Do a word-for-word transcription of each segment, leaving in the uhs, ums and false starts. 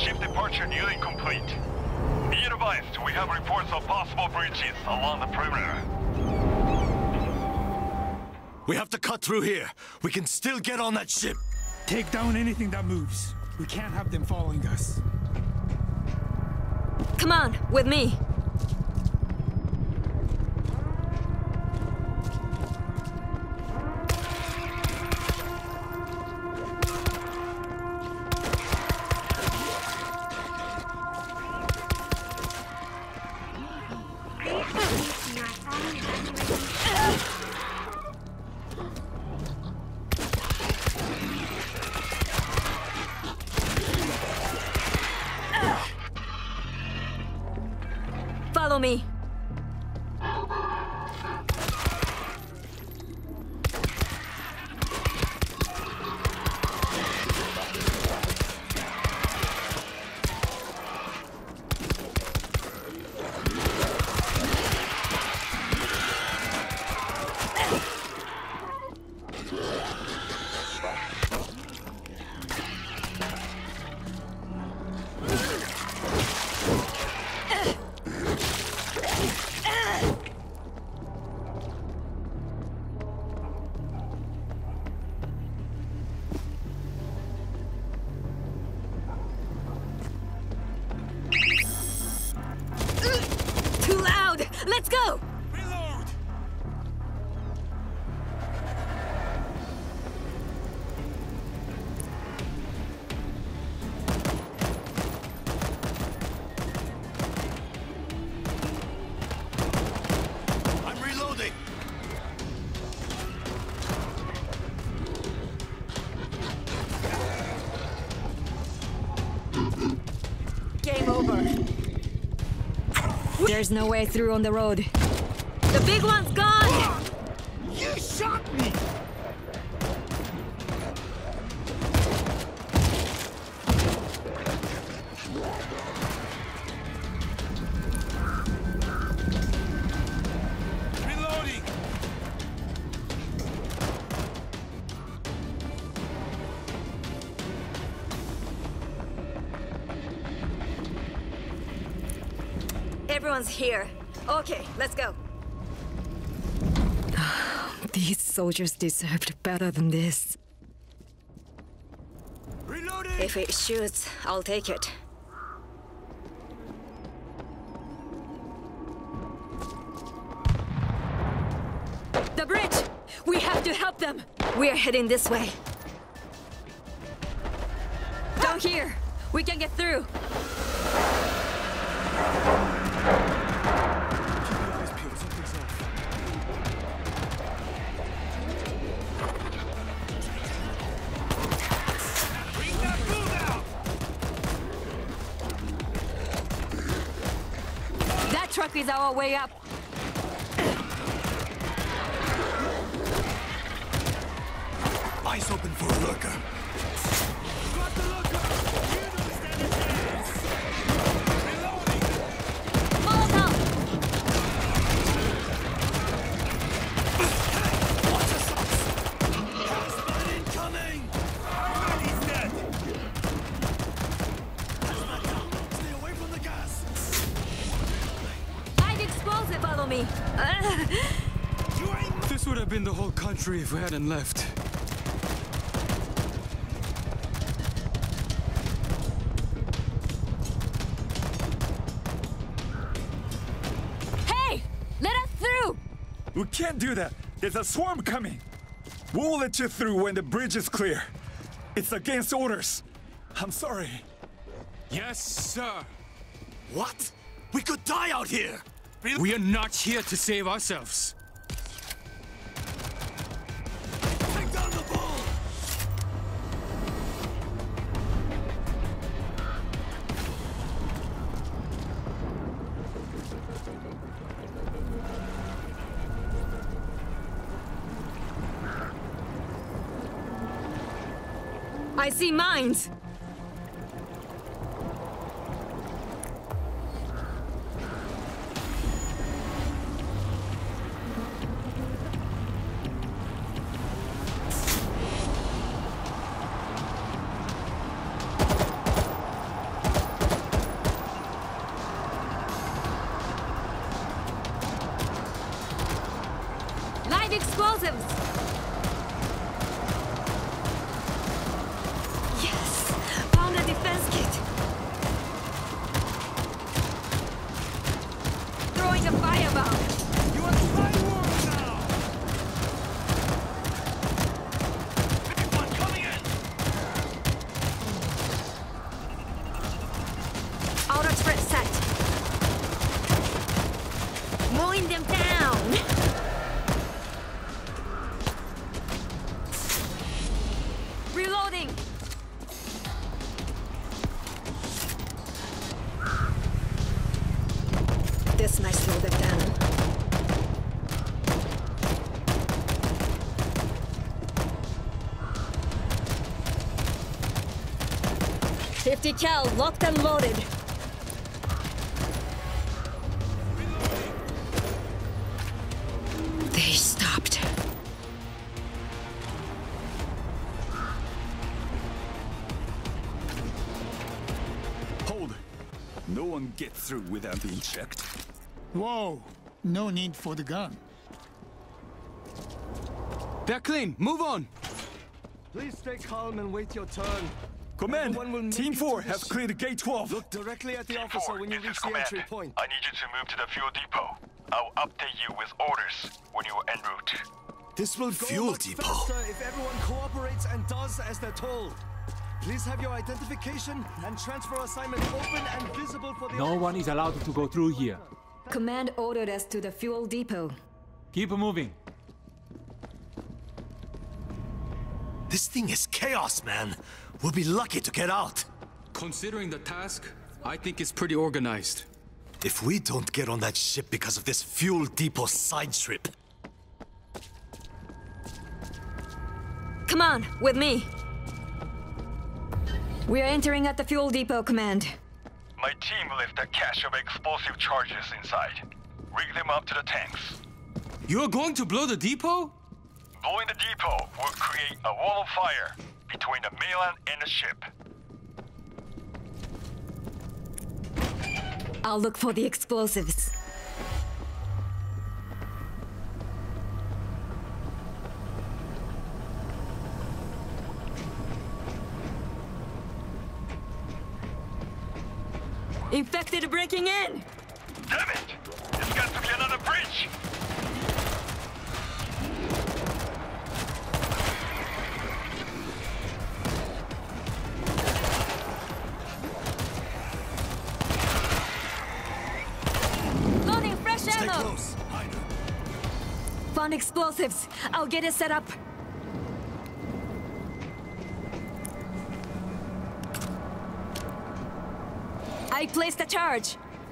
Ship departure nearly complete. Be advised, we have reports of possible breaches along the perimeter. We have to cut through here. We can still get on that ship. Take down anything that moves. We can't have them following us. Come on, with me. Follow me. Let's go! Reload! I'm reloading. Game over. There's no way through on the road. The big one's gone! You shot me! Reloading! Everyone's here. Okay, let's go. These soldiers deserved better than this. Reloading! If it shoots, I'll take it. The bridge! We have to help them! We're heading this way. Down here! We can get through! That truck is our way up. Eyes open for a lurker. Got the looker! You don't stand a chance! Reloading! Molotov! Watch yourselves! Husband incoming! He's dead! Stay away from the gas! I've explosive, follow me. Uh, You ain't... This would have been the whole country if we hadn't left. hey! Let us through! We can't do that. There's a swarm coming. We'll let you through when the bridge is clear. It's against orders. I'm sorry. Yes, sir. What? We could die out here! We are not here to save ourselves. Take down the bull! I see mines. mowing them down! Reloading! This might slow them down. Fifty cal, locked and loaded. They stopped. Hold. No one gets through without being checked. Whoa! No need for the gun. They're clean. Move on. Please stay calm and wait your turn. Command, Everyone will make Team it to four the has ship. cleared gate twelve. Look directly at the Team officer four, when you this reach is the command. entry point. I need you to move to the fuel depot. I'll update you with orders when you are en route. This will go Fuel much depot. faster if everyone cooperates and does as they're told. Please have your identification and transfer assignment open and visible for the... No one is allowed to go through here. Command ordered us to the fuel depot. Keep moving. This thing is chaos, man. We'll be lucky to get out. Considering the task, I think it's pretty organized. If we don't get on that ship because of this fuel depot side trip. Come on, with me. We are entering at the fuel depot, Command. My team left a cache of explosive charges inside. Rig them up to the tanks. You are going to blow the depot? Blowing the depot will create a wall of fire between the mainland and the ship. I'll look for the explosives. Infected breaking in! Damn it! There's got to be another bridge! Loading fresh Stay ammo! close. Hide. Found explosives. I'll get it set up. I placed a charge.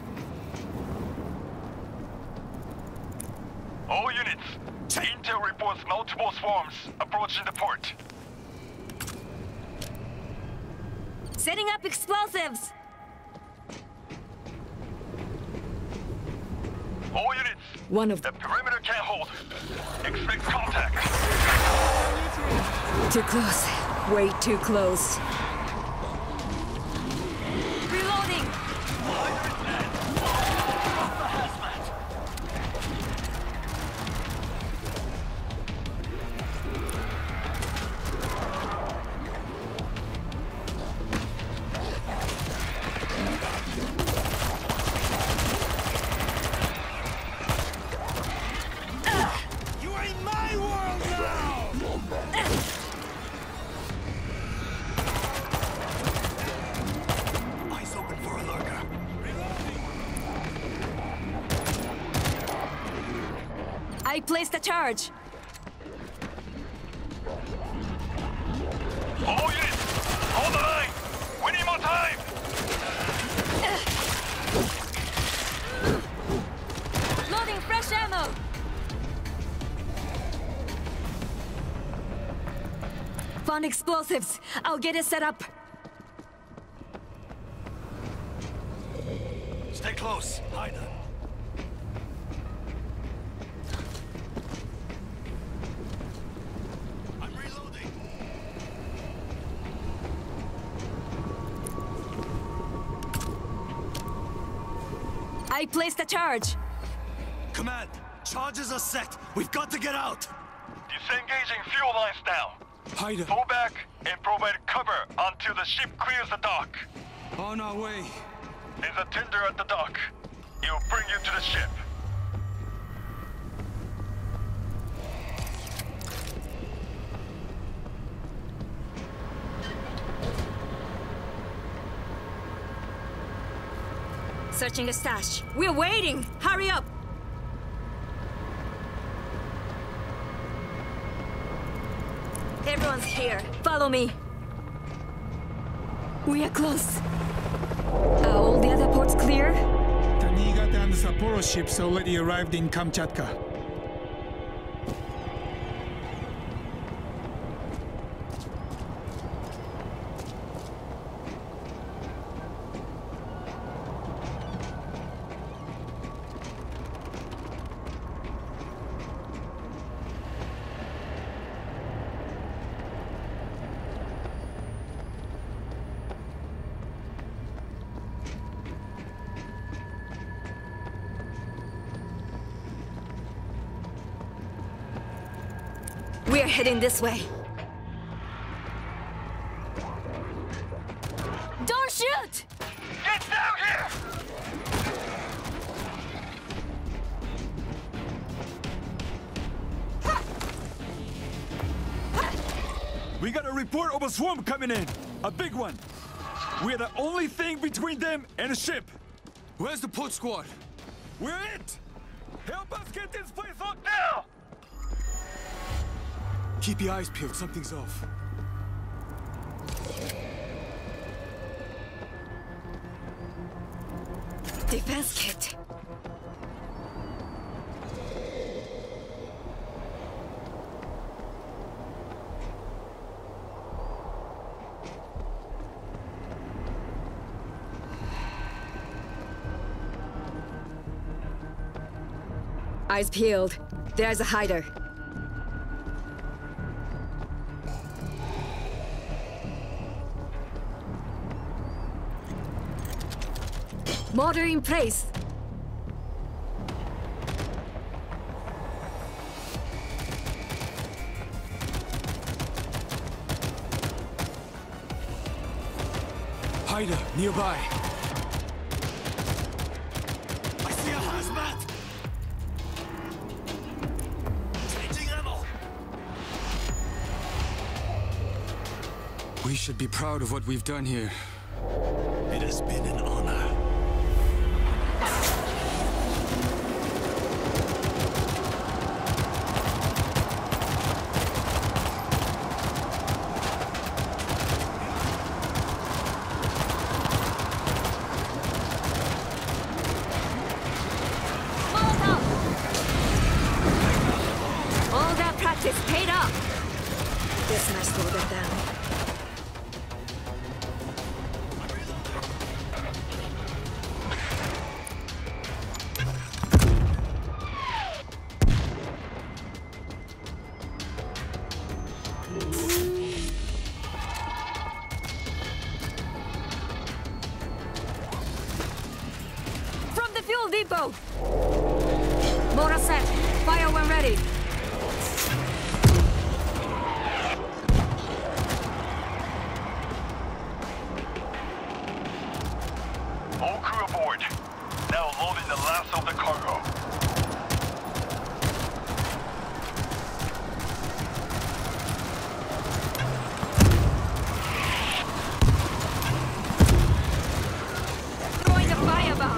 All units, intel reports multiple swarms approaching the port. Setting up explosives. All units, One of the them. perimeter can't hold. Expect contact. Too close. Way too close. Reloading! You are in my world now! Eyes open for a lurker. I placed a charge. All units, hold the line. We need more time. Loading fresh ammo. Found explosives. I'll get it set up. Stay close. Hide. I'm reloading. I placed a charge. Command, charges are set. We've got to get out. Disengaging fuel lines now. Hide. Fall back and provide cover until the ship clears the dock. On our way. There's a tender at the dock. It will bring you to the ship. Searching the stash. We're waiting. Hurry up. Everyone's here. Follow me. We are close. Are all the other ports clear? The Niigata and Sapporo ships already arrived in Kamchatka. We're heading this way. Don't shoot! Get down here! We got a report of a swarm coming in. A big one. We're the only thing between them and a ship. Where's the port squad? We're it! Help us get this place up Now! Keep your eyes peeled, something's off. Defense kit. Eyes peeled. There's a hider. Mortar in place. Hider, nearby. I see a hazmat! Changing ammo! We should be proud of what we've done here. It has been an honor. Molotov! All that practice paid off. This must slow them down. From the fuel depot! Motor set. Fire when ready. All crew aboard. Now loading the last of the cargo. Throwing the firebomb.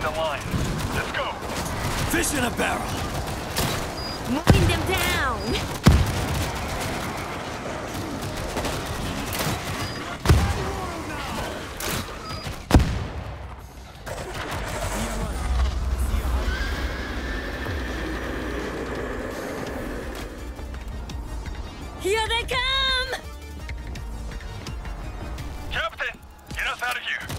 the line. Let's go. Fish in a barrel. Moving them down. Here they come! Captain, get us out of here.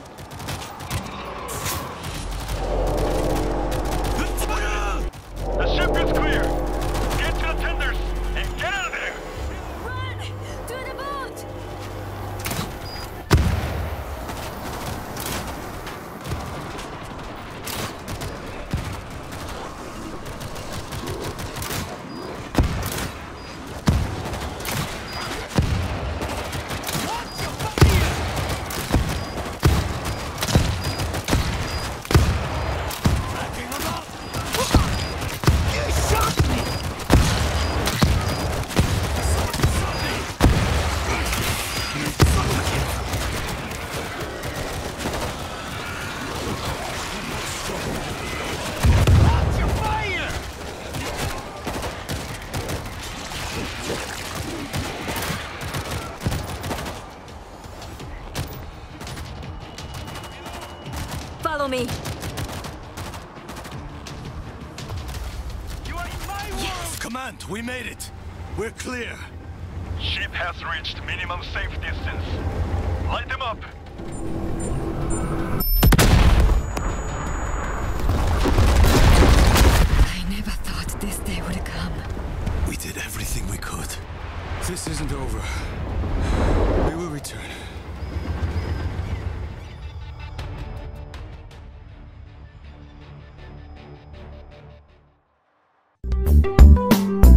The ship is clear. Get to the tenders and get out of there. Run! To the boat! Follow me. You are in my world! Command, we made it. We're clear. Ship has reached minimum safe distance. Light them up. I never thought this day would come. We did everything we could. This isn't over. We will return. Thank you.